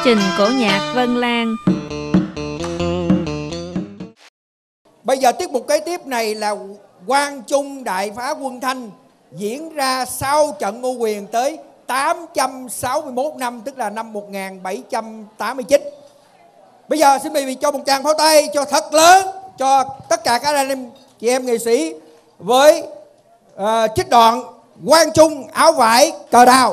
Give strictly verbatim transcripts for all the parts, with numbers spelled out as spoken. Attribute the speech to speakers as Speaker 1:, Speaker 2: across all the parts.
Speaker 1: trình cổ nhạc Vân Lan.
Speaker 2: Bây giờ tiết mục kế tiếp này là Quang Trung Đại Phá Quân Thanh, diễn ra sau trận Ngô Quyền tới tám trăm sáu mươi mốt năm, tức là năm một nghìn bảy trăm tám mươi chín. Bây giờ xin mời vị cho một tràng pháo tay cho thật lớn cho tất cả các anh em chị em nghệ sĩ với uh, trích đoạn Quang Trung áo vải cờ đào.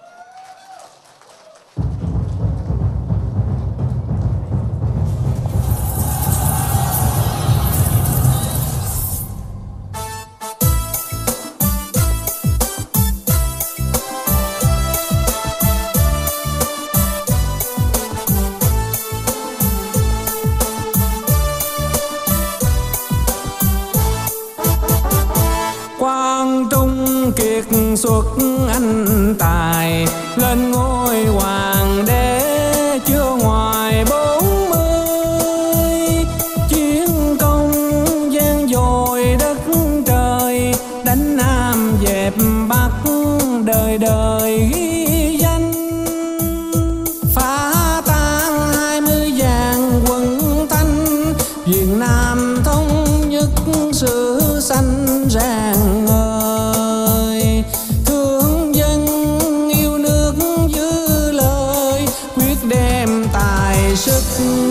Speaker 3: Quang Trung kiệt xuất anh tài, lên ngôi hoàng đế chưa ngoài bốn mươi. Chiến công gian dội đất trời, đánh Nam dẹp Bắc đời đời ghi danh. Phá tan hai mươi vạn quân Thanh, Việt Nam thống nhất sự xanh rạng ngời. Thương dân yêu nước giữ lời, quyết đem tài sức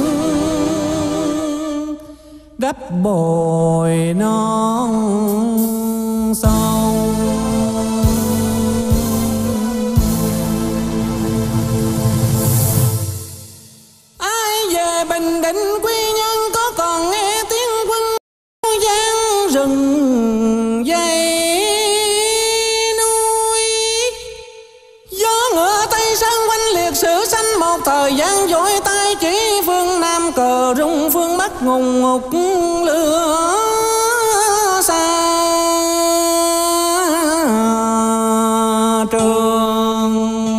Speaker 3: đắp bồi non sông. Ai về Bình Định quy nhân, có còn nghe tiếng quân giang rừng dây núi. Gió ngựa Tây Sơn quanh liệt sử xanh, một thời gian dối tay chỉ phương Nam, cờ rung phương Bắc ngùng ngục lửa xa trường.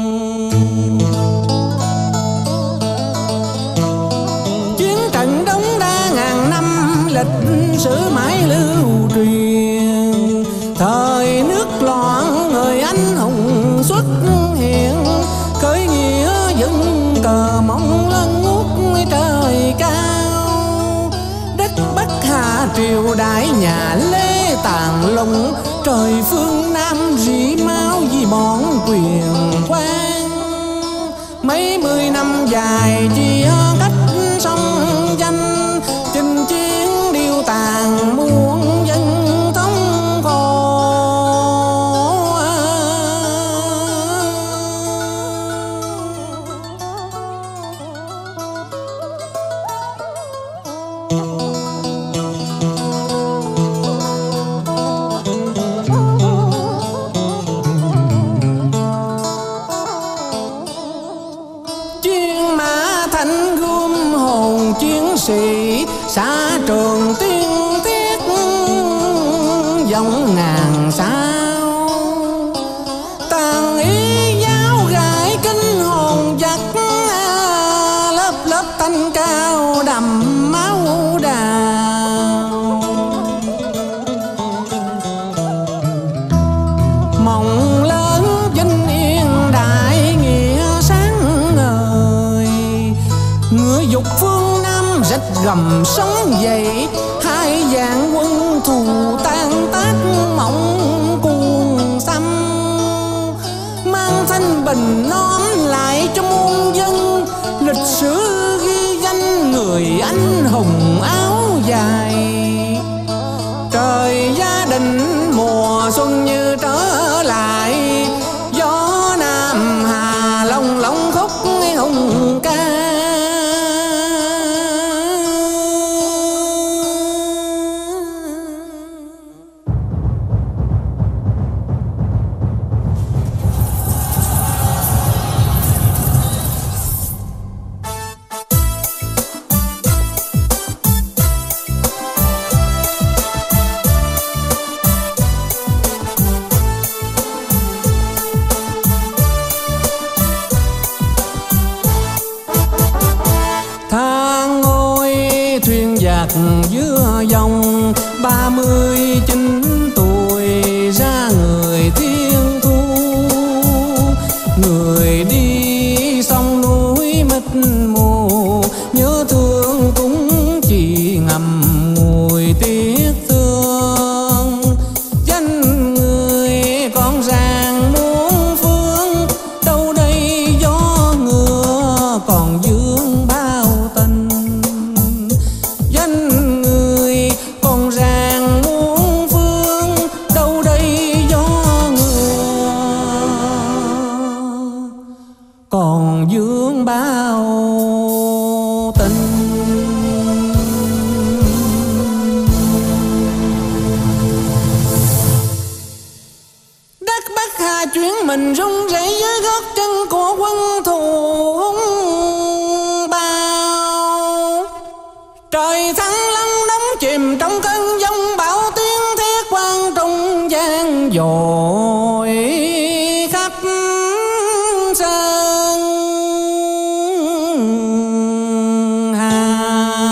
Speaker 3: Chiến trận Đống Đa ngàn năm, lịch sử mãi lưu truyền. Thời nước loạn người anh hùng xuất hiện, khởi nghĩa dựng cờ mong lên ngút trời cao. Đất Bắc Hà triều đại nhà Lê tàn lung, trời phương Nam rỉ máu vì bọn quyền quan. Mấy mươi năm dài chia cách sông danh, chinh chiến điêu tàn muôn dân thống khổ. Chiến mã thanh gươm hồn chiến sĩ, xa trường tiên tiết dòng ngàn sao. Tàn ý giáo gãi kinh hồn giặc, lớp lớp thanh cao đầm máu đào. Mộng lớn vinh yên đại nghĩa sáng ngời, ngựa dục phương Nam rạch gầm sóng dậy. Hai vạn quân thù tan tác mộng cuồng xăm, mang thanh bình non lại cho muôn dân. Lịch sử ghi danh người anh hùng áo dài, trời gia đình mùa xuân như trở lại. Gió Nam Hà Long lóng khúc hùng ca. Thang ngôi thuyền giặc giữa dòng, ba mươi chín tuổi ra người thiên thu. Người đi sông núi mịt còn vương bao tình. Đất Bắc Hà chuyển mình rung rẩy dưới gót chân của quân thù hung bao. Trời thăng long đóng chìm trong cơn giông bão, tiếng thét quan trung gian dội khắp sơn hà.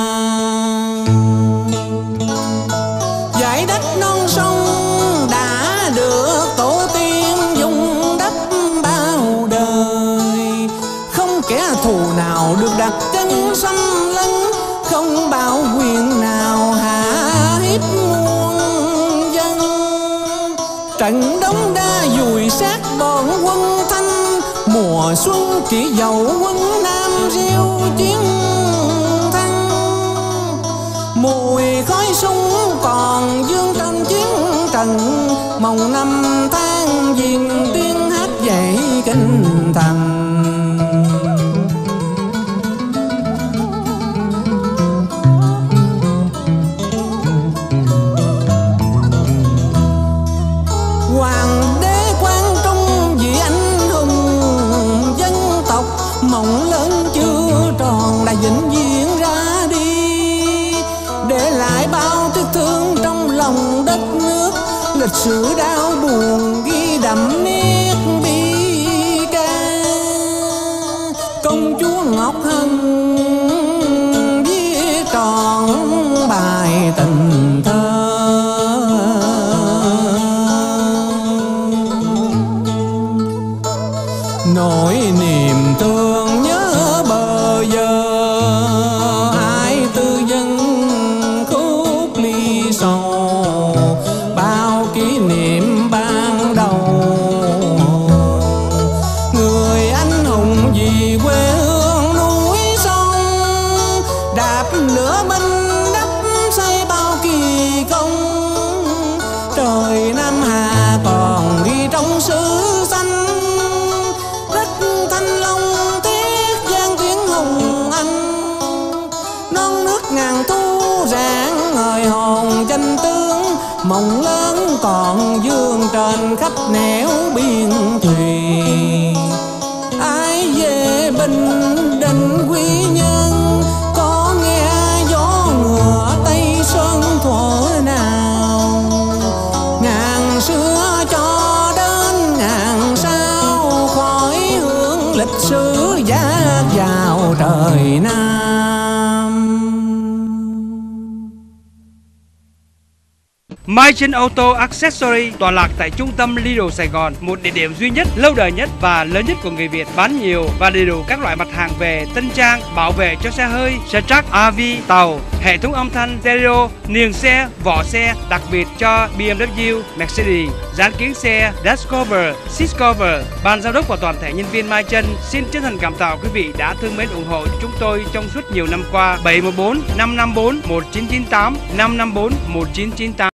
Speaker 3: Dải đất non sông đã được tổ tiên dùng đắp bao đời, không kẻ thù nào được đặt chân xâm lấn, không bao quyền nào hạ hiếp muôn dân. Trận Đống Đa dùi sát bọn quân Thanh, mùa xuân kỷ dậu quân Nam reo chiến thắng. Mùi khói súng còn vương trên chiến trần, mồng năm tháng diên tiếng hát dậy kinh thành. Hoàng đế Quang Trung vì anh hùng dân tộc, mộng lớn chưa tròn đã vĩnh viễn ra đi, để lại bao tiếc thương trong lòng đất nước. Lịch sử đau buồn ghi đậm nét bi ca. Công chúa Ngọc Hân viết tròn bài tình thơ, nỗi niềm thương nhớ bờ giờ. Ai tư dân khúc ly sầu, bao kỷ niệm ban đầu. Người anh hùng vì quê hương núi sông, đạp lửa binh đắp xây bao kỳ công. Trời Nam Hà còn ghi trong sử xanh, đất Thanh Long tiếc gian tiếng hùng anh. Non nước ngàn thu rạng ngời hồn danh tướng, mộng lớn còn vương trên khắp nẻo biên thùy. Ai về Bình Định Quy Nhơn, có nghe gió ngựa Tây Sơn thuở nào. Ngàn xưa cho đến ngàn sau, khói hương lịch sử dạt vào trời Nam.
Speaker 4: Mai-Trinh Auto Accessory tọa lạc tại trung tâm Lidl Sài Gòn, một địa điểm duy nhất, lâu đời nhất và lớn nhất của người Việt, bán nhiều và đầy đủ các loại mặt hàng về tân trang, bảo vệ cho xe hơi, xe truck, a vê, tàu, hệ thống âm thanh, stereo, niềng xe, vỏ xe, đặc biệt cho bê em vê, Mercedes, dán kiến xe, dash cover, seat cover. Ban giám đốc và toàn thể nhân viên Mai-Trinh xin chân thành cảm tạ quý vị đã thương mến ủng hộ chúng tôi trong suốt nhiều năm qua. Bảy một bốn năm năm bốn một chín chín tám năm năm bốn một chín chín tám